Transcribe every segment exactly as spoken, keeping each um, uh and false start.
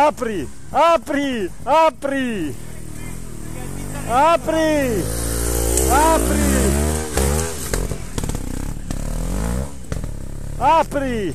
Apri, apri, apri, apri, apri, apri.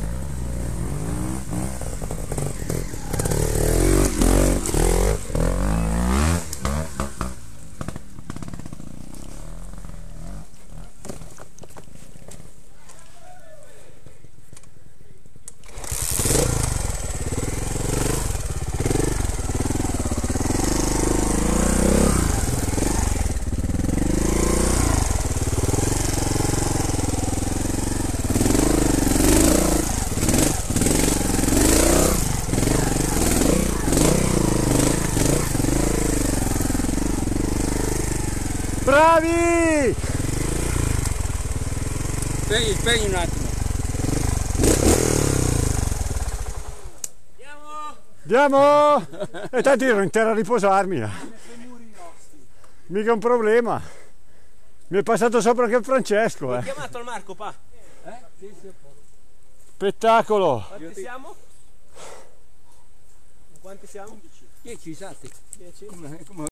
Bravi! Spegni, spegni un attimo. Andiamo! E tanto io ero in terra a riposarmi. Mica un problema. Mi è passato sopra anche il Francesco. Ho Eh. chiamato al Marco, pa. Eh? Sì, sì, Spettacolo! Quanti siamo? Quanti siamo? dieci, esatti. dieci? Come, come